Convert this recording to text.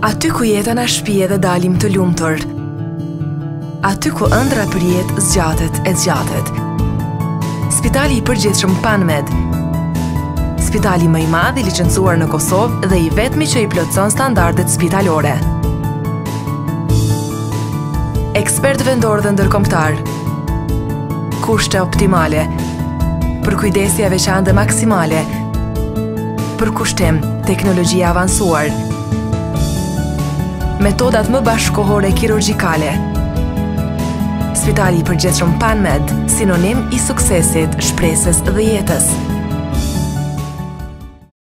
Aty ku jeta na shpije dhe dalim të lumtur. Aty ku ëndra për jetë zgjatet. Spitali i përgjithshëm PanMed. Spitali më i madh i licencuar në Kosovë dhe i vetmi që i plotëson standardet spitalore. Ekspert vendor dhe ndërkombëtar. Kushte optimale. Për kujdesje veçantë dhe maksimale. Për kushtim, teknologji avancuar. Metodat më bashkëkohore kirurgjikale. Spitali i përgjithshëm PanMed, sinonim i suksesit, shpresës dhe jetës.